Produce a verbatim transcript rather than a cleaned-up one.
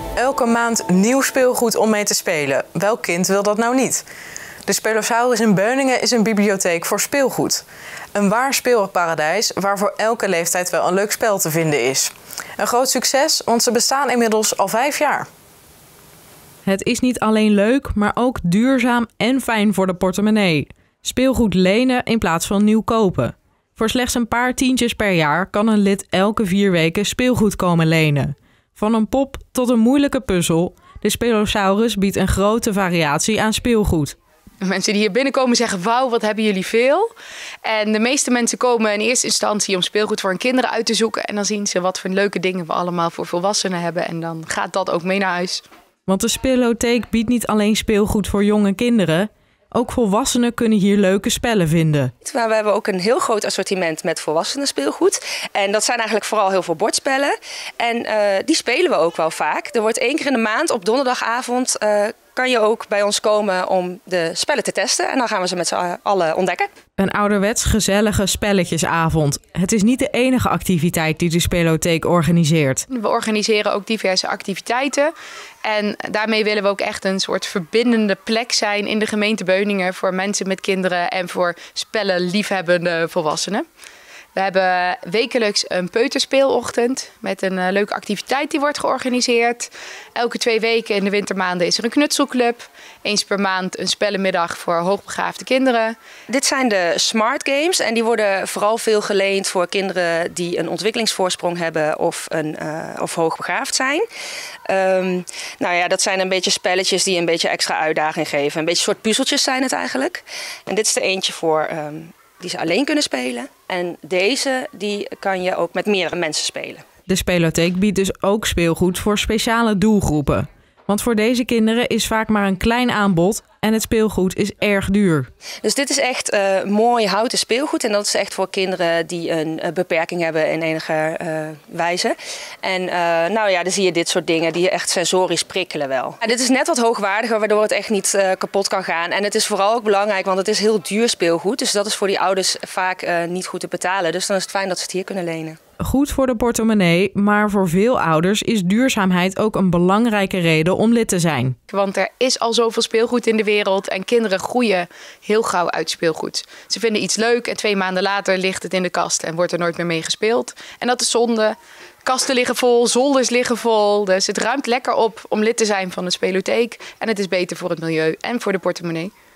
Elke maand nieuw speelgoed om mee te spelen. Welk kind wil dat nou niet? De Spelosaurus in Beuningen is een bibliotheek voor speelgoed. Een waar speelparadijs waar voor elke leeftijd wel een leuk spel te vinden is. Een groot succes, want ze bestaan inmiddels al vijf jaar. Het is niet alleen leuk, maar ook duurzaam en fijn voor de portemonnee. Speelgoed lenen in plaats van nieuw kopen. Voor slechts een paar tientjes per jaar kan een lid elke vier weken speelgoed komen lenen. Van een pop tot een moeilijke puzzel, de Spelosaurus biedt een grote variatie aan speelgoed. Mensen die hier binnenkomen zeggen, wauw, wat hebben jullie veel. En de meeste mensen komen in eerste instantie om speelgoed voor hun kinderen uit te zoeken. En dan zien ze wat voor leuke dingen we allemaal voor volwassenen hebben. En dan gaat dat ook mee naar huis. Want de Spelotheek biedt niet alleen speelgoed voor jonge kinderen. Ook volwassenen kunnen hier leuke spellen vinden. Maar we hebben ook een heel groot assortiment met volwassenen speelgoed. En dat zijn eigenlijk vooral heel veel bordspellen. En uh, die spelen we ook wel vaak. Er wordt één keer in de maand op donderdagavond uh, kan je ook bij ons komen om de spellen te testen. En dan gaan we ze met z'n allen ontdekken. Een ouderwets gezellige spelletjesavond. Het is niet de enige activiteit die de Spelotheek organiseert. We organiseren ook diverse activiteiten. En daarmee willen we ook echt een soort verbindende plek zijn in de gemeente Beuningen voor mensen met kinderen en voor spellenliefhebbende volwassenen. We hebben wekelijks een peuterspeelochtend met een uh, leuke activiteit die wordt georganiseerd. Elke twee weken in de wintermaanden is er een knutselclub. Eens per maand een spellenmiddag voor hoogbegaafde kinderen. Dit zijn de smart games en die worden vooral veel geleend voor kinderen die een ontwikkelingsvoorsprong hebben of, een, uh, of hoogbegaafd zijn. Um, nou ja, dat zijn een beetje spelletjes die een beetje extra uitdaging geven. Een beetje soort puzzeltjes zijn het eigenlijk. En dit is er eentje voor um, die ze alleen kunnen spelen. En deze die kan je ook met meerdere mensen spelen. De Spelotheek biedt dus ook speelgoed voor speciale doelgroepen. Want voor deze kinderen is vaak maar een klein aanbod en het speelgoed is erg duur. Dus dit is echt uh, mooi houten speelgoed. En dat is echt voor kinderen die een uh, beperking hebben in enige uh, wijze. En uh, nou ja, dan zie je dit soort dingen die echt sensorisch prikkelen wel. Ja, dit is net wat hoogwaardiger, waardoor het echt niet uh, kapot kan gaan. En het is vooral ook belangrijk, want het is heel duur speelgoed. Dus dat is voor die ouders vaak uh, niet goed te betalen. Dus dan is het fijn dat ze het hier kunnen lenen. Goed voor de portemonnee, maar voor veel ouders is duurzaamheid ook een belangrijke reden om lid te zijn. Want er is al zoveel speelgoed in de wereld en kinderen groeien heel gauw uit speelgoed. Ze vinden iets leuk en twee maanden later ligt het in de kast en wordt er nooit meer mee gespeeld. En dat is zonde. Kasten liggen vol, zolders liggen vol. Dus het ruimt lekker op om lid te zijn van de Spelotheek. En het is beter voor het milieu en voor de portemonnee.